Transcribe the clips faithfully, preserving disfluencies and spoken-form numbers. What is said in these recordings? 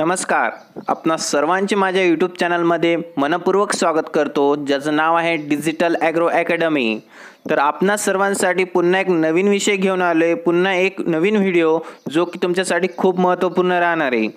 नमस्कार. आपणा सर्वांचे माझ्या यूट्यूब चॅनलमध्ये मनपूर्वक स्वागत करतो, ज्याचं नाव आहे डिजिटल ॲग्रो अकॅडमी. तर आपणा सर्वांसाठी पुन्हा एक नवीन विषय घेऊन आलो आहे, पुन्हा एक नवीन व्हिडिओ जो की तुमच्यासाठी खूप महत्त्वपूर्ण राहणार आहे.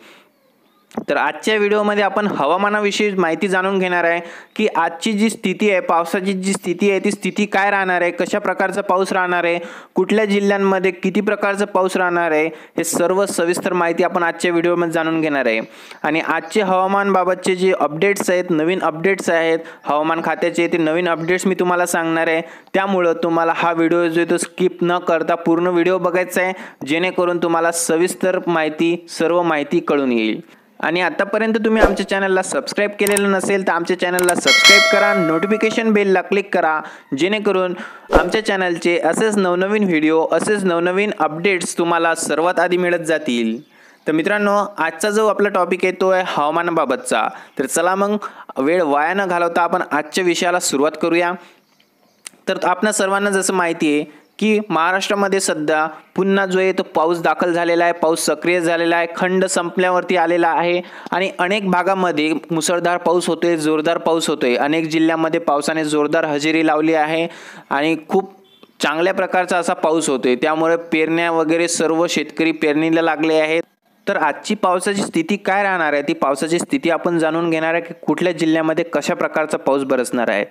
तर आजच्या व्हिडिओमध्ये आपण हवामानाविषयी माहिती जाणून घेणार आहे की आजची जी स्थिती आहे, पावसाची जी स्थिती आहे ती स्थिती काय राहणार आहे, कशा प्रकारचा पाऊस राहणार आहे, कुठल्या जिल्ह्यांमध्ये किती प्रकारचा पाऊस राहणार आहे, हे सर्व सविस्तर माहिती आपण आजच्या व्हिडिओमध्ये जाणून घेणार आहे. आणि आजचे हवामानबाबतचे जे अपडेट्स आहेत, नवीन अपडेट्स आहेत हवामान खात्याचे, ते नवीन अपडेट्स मी तुम्हाला सांगणार आहे. त्यामुळे तुम्हाला हा व्हिडिओ जो तो स्किप न करता पूर्ण व्हिडिओ बघायचा आहे, जेणेकरून तुम्हाला सविस्तर माहिती सर्व माहिती कळून येईल. आणि आतापर्यंत तुम्ही आमच्या चॅनलला सबस्क्राइब केलेलं नसेल तर आमच्या चॅनलला सबस्क्राइब करा, नोटिफिकेशन बेलला क्लिक करा, जेणेकरून आमच्या चॅनलचे असेच नवनवीन व्हिडिओ, असेच नवनवीन अपडेट्स तुम्हाला सर्वात आधी मिळत जातील. तर मित्रांनो, आजचा जो आपला टॉपिक आहे तो आहे हवामानाबाबतचा. तर चला मग वेळ वाया न घालवता आपण आजच्या विषयाला सुरुवात करूया. तर आपणा सर्वांना जसं माहिती आहे की महाराष्ट्रामध्ये सध्या पुन्हा जो आहे तो पाऊस दाखल झालेला आहे, पाऊस सक्रिय झालेला आहे, खंड संपल्यावरती आलेला आहे आणि अनेक भागामध्ये मुसळधार पाऊस होतोय, जोरदार पाऊस होतोय. अनेक जिल्ह्यांमध्ये पावसाने जोरदार हजेरी लावली आहे आणि खूप चांगल्या प्रकारचा असा पाऊस होतोय. त्यामुळे पेरण्या वगैरे सर्व शेतकरी पेरणीला लागले आहेत. तर आजची पावसाची स्थिती काय राहणार आहे, ती पावसाची स्थिती आपण जाणून घेणार आहे की कुठल्या जिल्ह्यामध्ये कशा प्रकारचा पाऊस बरसणार आहे.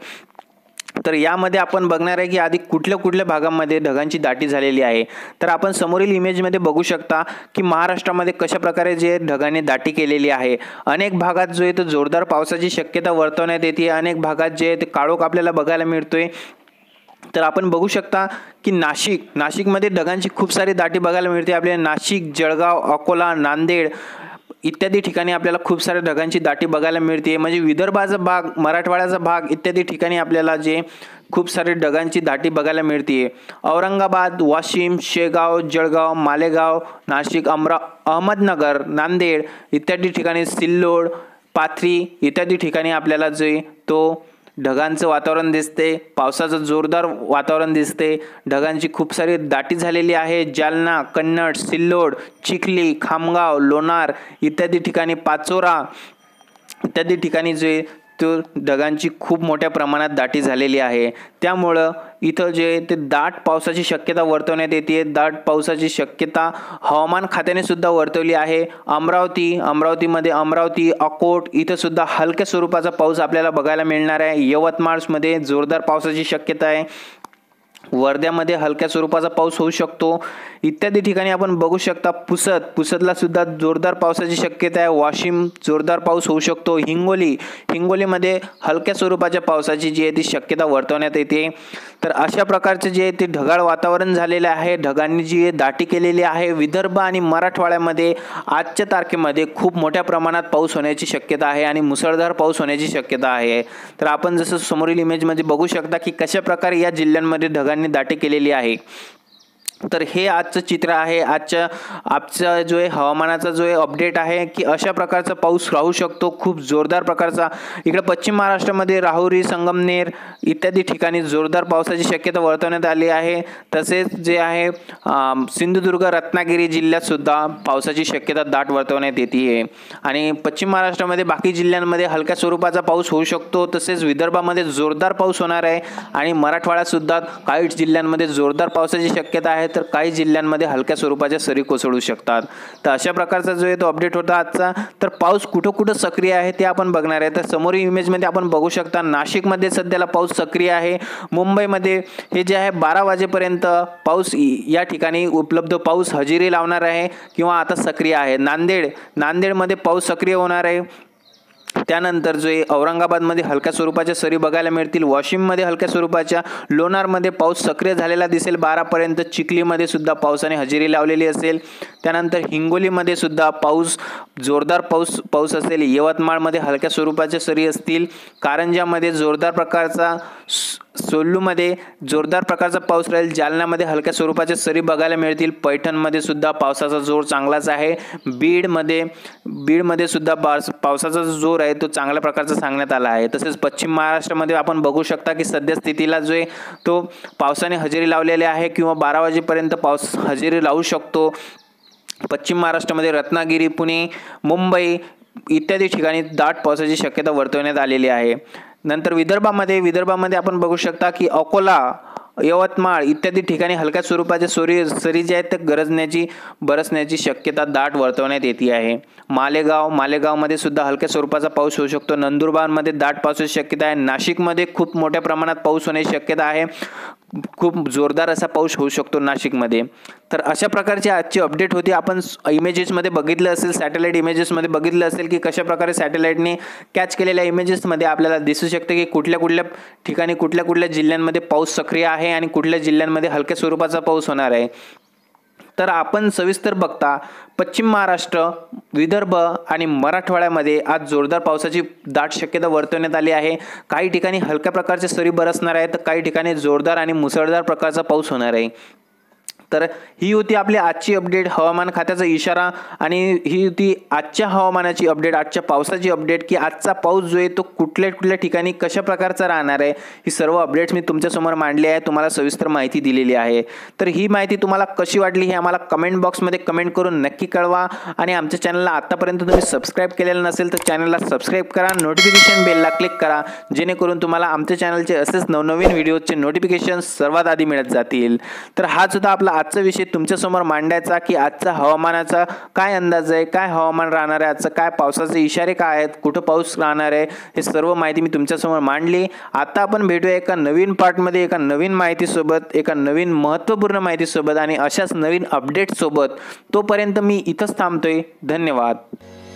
तर यामध्ये आपण बघणार आहे की आधी कुठल्या कुठल्या भागांमध्ये ढगांची दाटी झालेली आहे. तर आपण समोरील इमेजमध्ये बघू शकता की महाराष्ट्रामध्ये कशा प्रकारे जे ढगाने दाटी केलेली आहे. अनेक भागात जो आहे तो जोरदार पावसाची शक्यता वर्तवण्यात येते, अनेक भागात जे आहे ते काळोख आपल्याला बघायला मिळतोय. तर आपण बघू शकता की नाशिक नाशिकमध्ये ढगांची खूप सारी दाटी बघायला मिळते. आपल्याला नाशिक, जळगाव, अकोला, नांदेड इत्यादी ठिकाणी आपल्याला खूप साऱ्या ढगांची दाटी बघायला मिळते. म्हणजे विदर्भाचा भाग, मराठवाड्याचा भाग इत्यादी ठिकाणी आपल्याला जे खूप सारे ढगांची दाटी बघायला मिळते. औरंगाबाद, वाशिम, शेगाव, जळगाव, मालेगाव, नाशिक, अमरा अहमदनगर, नांदेड इत्यादी ठिकाणी, सिल्लोड, पाथरी इत्यादी ठिकाणी आपल्याला जे तो ढगांचं वातावरण दिसते, पावसाचं जोरदार वातावरण दिसते. ढगांची खूप सारी दाटी झालेली आहे. जालना, कन्नड, सिल्लोड, चिखली, खामगाव, लोणार इत्यादी ठिकाणी, पाचोरा इत्यादी ठिकाणी जे तो ढगांची खूप मोठ्या प्रमाणात दाटी झालेली आहे. त्यामुळं इथं जे ते दाट पावसाची शक्यता वर्तवण्यात येते. दाट पावसाची शक्यता हवामान खात्याने सुद्धा वर्तवली आहे. अमरावती अमरावतीमध्ये अमरावती, अकोट इथं सुद्धा हलक्या स्वरूपाचा पाऊस आपल्याला बघायला मिळणार आहे. यवतमाळमध्ये जोरदार पावसाची शक्यता आहे. वर्ध्यामध्ये हलक्या स्वरूपाचा पाऊस होऊ शकतो. इत्यादी ठिकाणी आपण बघू शकता. पुसद पुसदला सुद्धा जोरदार पावसाची शक्यता आहे. वाशिम जोरदार पाऊस होऊ शकतो. हिंगोली हिंगोलीमध्ये हलक्या स्वरूपाच्या पावसाची जी आहे ती शक्यता वर्तवण्यात येते. तर अशा प्रकारचे जे ते ढगाळ वातावरण झालेले आहे, ढगांनी जी दाटी केलेली आहे. विदर्भ आणि मराठवाड्यामध्ये आजच्या तारखेमध्ये खूप मोठ्या प्रमाणात पाऊस होण्याची शक्यता आहे आणि मुसळधार पाऊस होण्याची शक्यता आहे. तर आपण जसं समोरील इमेजमध्ये बघू शकता की कशा प्रकारे या जिल्ह्यांमध्ये ढगांनी दाटी केलेली आहे. तर हे आजचं चित्र आहे. आजच्या आजचा जो आहे हवामानाचा जो आहे अपडेट आहे की अशा प्रकारचा पाऊस राहू शकतो, खूप जोरदार प्रकारचा. इकडे पश्चिम महाराष्ट्रामध्ये राहुरी, संगमनेर इत्यादी ठिकाणी जोरदार पावसाची शक्यता वर्तवण्यात आली आहे. तसेच जे आहे सिंधुदुर्ग, रत्नागिरी जिल्ह्यात सुद्धा पावसाची शक्यता दाट वर्तवण्यात येते. आणि पश्चिम महाराष्ट्रामध्ये बाकी जिल्ह्यांमध्ये हलक्या स्वरूपाचा पाऊस होऊ शकतो. तसेच विदर्भामध्ये जोरदार पाऊस होणार आहे आणि मराठवाड्यात सुद्धा काही जिल्ह्यांमध्ये जोरदार पावसाची शक्यता आहे, तर काही जिल्ह्यांमध्ये हलक्या स्वरूपाच्या सरी कोसळू शकतात. तर अशा प्रकारचा जो आहे तो अपडेट होता आजचा. तर पाऊस कुठं कुठं सक्रिय आहे ते आपण बघणार आहे. तर समोरील इमेजमध्ये आपण बघू शकता नाशिकमध्ये सध्याला पाऊस सक्रिय आहे. मुंबईमध्ये हे जे आहे बारा वाजेपर्यंत पाऊस या ठिकाणी उपलब्ध पाऊस हजेरी लावणार आहे किंवा आता सक्रिय आहे. नांदेड नांदेडमध्ये पाऊस सक्रिय होणार आहे. त्यानंतर जो आहे औरंगाबादमध्ये हलक्या स्वरूपाच्या सरी बघायला मिळतील. वाशिममध्ये हलक्या स्वरूपाच्या, लोणारमध्ये पाऊस सक्रिय झालेला दिसेल बारापर्यंत. चिखलीमध्ये सुद्धा पावसाने हजेरी लावलेली असेल. त्यानंतर हिंगोलीमध्ये सुद्धा पाऊस जोरदार पाऊस पाऊस असेल. यवतमाळमध्ये हलक्या स्वरूपाच्या सरी असतील. कारंजामध्ये जोरदार प्रकारचा, सोल्लूमध्ये जोरदार प्रकारचा पाऊस राहील. जालन्यामध्ये हलक्या स्वरूपाच्या सरी बघायला मिळतील. पैठणमध्ये सुद्धा पावसाचा जोर चांगलाच आहे. बीडमध्ये बीडमध्ये सुद्धा पावसाचा जोर आहे तो चांगल्या प्रकारचा सांगण्यात आला आहे. तसेच पश्चिम महाराष्ट्रामध्ये आपण बघू शकता की सध्या स्थितीला जो आहे तो पावसाने हजेरी लावलेली आहे किंवा बारा वाजेपर्यंत पाऊस हजेरी लावू शकतो. पश्चिम महाराष्ट्रामध्ये रत्नागिरी, पुणे, मुंबई इत्यादी ठिकाणी दाट पावसाची शक्यता वर्तवण्यात आलेली आहे. नंतर विदर्भामध्ये विदर्भामध्ये आपण बघू शकता की अकोला, यवतमाळ इत्यादी ठिकाणी हलक्या स्वरूपाच्या सरी सरी जे आहेत ते गरजण्याची बरसण्याची शक्यता दाट वर्तवण्यात येते आहे. मालेगाव मालेगावमध्ये सुद्धा हलक्या स्वरूपाचा पाऊस होऊ शकतो. नंदुरबारमध्ये दाट पावसाची शक्यता आहे. नाशिकमध्ये खूप मोठ्या प्रमाणात पाऊस होण्याची शक्यता आहे. खूप जोरदार असा पाऊस होऊ शकतो नाशिकमध्ये. तर अशा प्रकारची आजची अपडेट होती. आपण इमेजेसमध्ये बघितलं असेल, सॅटेलाईट इमेजेसमध्ये बघितलं असेल की कशा प्रकारे सॅटेलाईटने कॅच केलेल्या इमेजेसमध्ये आपल्याला दिसू शकते की कुठल्या कुठल्या ठिकाणी कुठल्या कुठल्या जिल्ह्यांमध्ये पाऊस सक्रिय आहे आणि कुठल्या जिल्ह्यांमध्ये हलक्या स्वरूपाचा पाऊस होणार आहे. तर आपण सविस्तर बघता पश्चिम महाराष्ट्र, विदर्भ आणि मराठवाड्यामध्ये आज जोरदार पावसाची दाट शक्यता वर्तवण्यात आली आहे. काही ठिकाणी हलक्या प्रकारचे सरी बरसणार आहे, तर काही ठिकाणी जोरदार आणि मुसळधार प्रकारचा पाऊस होणार आहे. तर ही होती आपली आजची अपडेट, हवामान खात्याचा इशारा, आणि ही होती आजच्या हवामानाची अपडेट, आजच्या पावसाची अपडेट की आजचा पाऊस जो आहे तो कुठल्या कुठल्या ठिकाणी कशा प्रकारचा राहणार आहे. ही सर्व अपडेट्स मी तुमच्यासमोर मांडली आहे, तुम्हाला सविस्तर माहिती दिलेली आहे. तर ही माहिती तुम्हाला कशी वाटली हे आम्हाला कमेंट बॉक्समध्ये कमेंट करून नक्की कळवा. आणि आमच्या चॅनलला आतापर्यंत तुम्ही सबस्क्राईब केलेलं नसेल तर चॅनलला सबस्क्राईब करा, नोटिफिकेशन बेलला क्लिक करा, जेणेकरून तुम्हाला आमच्या चॅनलचे असेच नवनवीन व्हिडिओचे नोटिफिकेशन सर्वात आधी मिळत जातील. तर हाच होता आपला आजचा विषय तुमच्यासमोर मांडायचा की आजचा हवामानाचा काय अंदाज आहे, काय हवामान राहणार आहे, आजचं काय पावसाचे इशारे काय आहेत, कुठं पाऊस राहणार आहे, हे सर्व माहिती मी तुमच्यासमोर मांडली. आता आपण भेटूया एका नवीन पार्टमध्ये, एका नवीन माहितीसोबत, एका नवीन महत्त्वपूर्ण माहितीसोबत आणि अशाच नवीन अपडेट्ससोबत. तोपर्यंत मी इथंच थांबतोय. धन्यवाद.